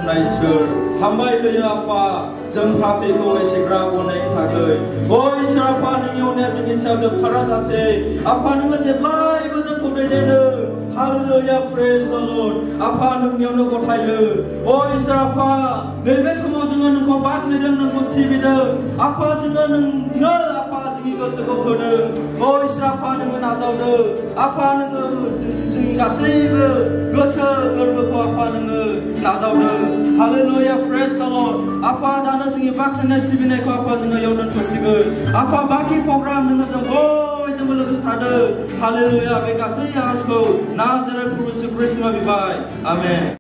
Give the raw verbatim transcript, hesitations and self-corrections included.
नायसोर हामबाय होयो आफा जों पापिखौ एसेग्राब अननायनि थाखाय ओ इसोर आफा नोंनि अननाया जोंनि सायाव जोबथारा जासे आफा नोङो जेब्लायबो जोंखौ दैदेनो हालेलुया प्रेज द लर्ड आफा नोंनियावनो गथायो ओ इसोर आफा नैबे समाव जोङो नोंखौ बाख्नायदों नोंखौ सिबिदों आफा जोङो नोंनो आफा जोंनि गोसोखौ होदों ओ इसोर आफा नोङो नाजावदों आफा नोङो जोंनि गासैबो गोसो गोरबोखौ आफा नोङो नाजावदों हालेलुया प्रेज द लर्ड आफा दानो जोंनि बाख्नायनाय सिबिनायखौ आफा जोङो इयाव दोनथ'सिगोन आफा बाखि प्रग्राम नोङो जों बयजोंबो लोगोसे थादों हालेलुया बे गासै आरजखौ नाजारेथ प्रभु यीशु ख्रीष्टनि बिबाय आमेन।